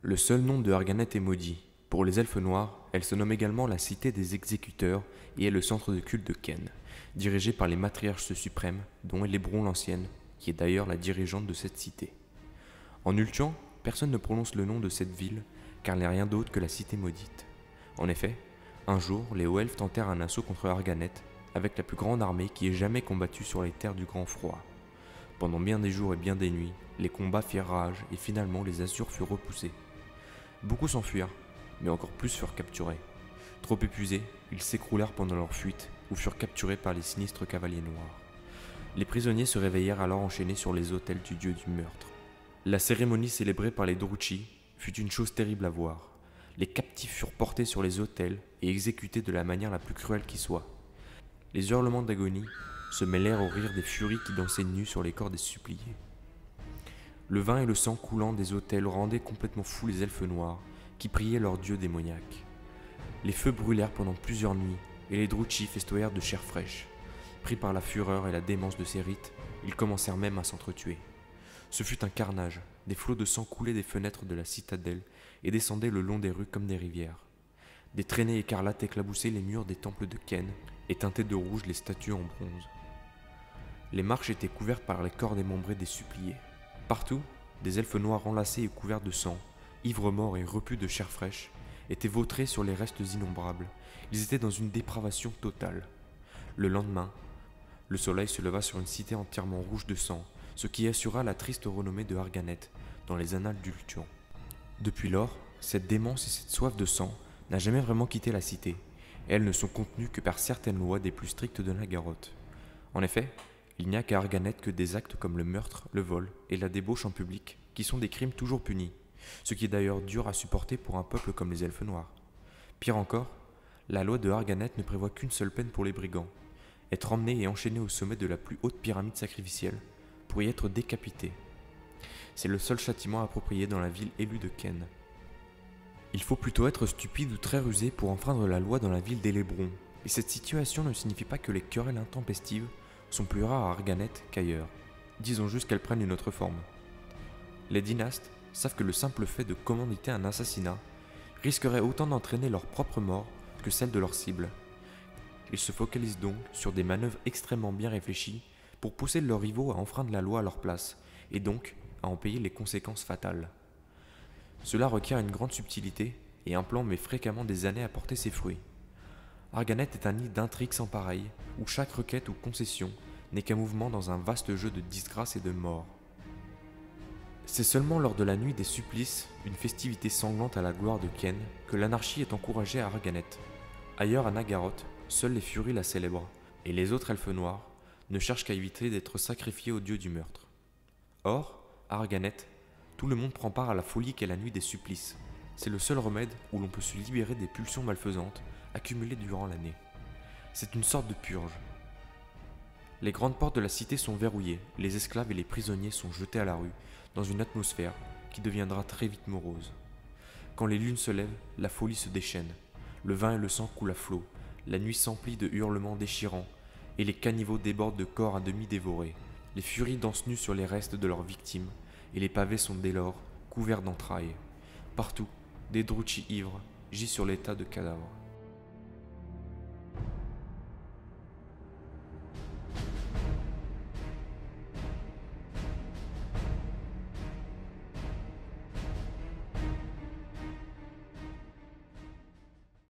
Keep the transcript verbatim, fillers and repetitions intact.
Le seul nom de Arganet est maudit. Pour les elfes noirs, elle se nomme également la Cité des Exécuteurs et est le centre de culte de Ken, dirigé par les matriarches suprêmes, dont Elébron l'ancienne, qui est d'ailleurs la dirigeante de cette cité. En Ultian, personne ne prononce le nom de cette ville, car elle n'est rien d'autre que la Cité maudite. En effet, un jour, les hauts elfes tentèrent un assaut contre Arganet, avec la plus grande armée qui ait jamais combattu sur les terres du Grand Froid. Pendant bien des jours et bien des nuits, les combats firent rage et finalement les Azurs furent repoussés. Beaucoup s'enfuirent, mais encore plus furent capturés. Trop épuisés, ils s'écroulèrent pendant leur fuite ou furent capturés par les sinistres cavaliers noirs. Les prisonniers se réveillèrent alors enchaînés sur les autels du dieu du meurtre. La cérémonie célébrée par les Druchii fut une chose terrible à voir. Les captifs furent portés sur les autels et exécutés de la manière la plus cruelle qui soit. Les hurlements d'agonie se mêlèrent aux rires des furies qui dansaient nus sur les corps des suppliés. Le vin et le sang coulant des autels rendaient complètement fous les elfes noirs, qui priaient leur dieu démoniaque. Les feux brûlèrent pendant plusieurs nuits, et les Druchii festoyèrent de chair fraîche. Pris par la fureur et la démence de ces rites, ils commencèrent même à s'entretuer. Ce fut un carnage, des flots de sang coulaient des fenêtres de la citadelle et descendaient le long des rues comme des rivières. Des traînées écarlates éclaboussaient les murs des temples de Ken et teintaient de rouge les statues en bronze. Les marches étaient couvertes par les corps démembrés des suppliés. Partout, des elfes noirs enlacés et couverts de sang, ivres morts et repus de chair fraîche, étaient vautrés sur les restes innombrables. Ils étaient dans une dépravation totale. Le lendemain, le soleil se leva sur une cité entièrement rouge de sang, ce qui assura la triste renommée de Arganet dans les annales d'Ultian. Depuis lors, cette démence et cette soif de sang n'a jamais vraiment quitté la cité, et elles ne sont contenues que par certaines lois des plus strictes de Naggaroth. En effet, il n'y a qu'à Arganet que des actes comme le meurtre, le vol et la débauche en public, qui sont des crimes toujours punis, ce qui est d'ailleurs dur à supporter pour un peuple comme les elfes noirs. Pire encore, la loi de Arganet ne prévoit qu'une seule peine pour les brigands, être emmenés et enchaînés au sommet de la plus haute pyramide sacrificielle, pour y être décapités. C'est le seul châtiment approprié dans la ville élue de Ken. Il faut plutôt être stupide ou très rusé pour enfreindre la loi dans la ville d'Elébron, et cette situation ne signifie pas que les querelles intempestives sont plus rares à Arganet qu'ailleurs. Disons juste qu'elles prennent une autre forme. Les dynastes savent que le simple fait de commanditer un assassinat risquerait autant d'entraîner leur propre mort que celle de leur cible. Ils se focalisent donc sur des manœuvres extrêmement bien réfléchies pour pousser leurs rivaux à enfreindre la loi à leur place, et donc à en payer les conséquences fatales. Cela requiert une grande subtilité, et un plan met fréquemment des années à porter ses fruits. Arganet est un nid d'intrigues sans pareil, où chaque requête ou concession n'est qu'un mouvement dans un vaste jeu de disgrâce et de mort. C'est seulement lors de la nuit des supplices, une festivité sanglante à la gloire de Ken, que l'anarchie est encouragée à Arganet. Ailleurs à Naggaroth, seules les furies la célèbrent, et les autres elfes noirs ne cherchent qu'à éviter d'être sacrifiés au dieu du meurtre. Or, à Arganet, tout le monde prend part à la folie qu'est la nuit des supplices. C'est le seul remède où l'on peut se libérer des pulsions malfaisantes accumulées durant l'année. C'est une sorte de purge. Les grandes portes de la cité sont verrouillées, les esclaves et les prisonniers sont jetés à la rue, dans une atmosphère qui deviendra très vite morose. Quand les lunes se lèvent, la folie se déchaîne. Le vin et le sang coulent à flot, la nuit s'emplit de hurlements déchirants, et les caniveaux débordent de corps à demi dévorés. Les furies dansent nues sur les restes de leurs victimes, et les pavés sont dès lors couverts d'entrailles. Partout, des Druchii ivres gisent sur les tas de cadavres.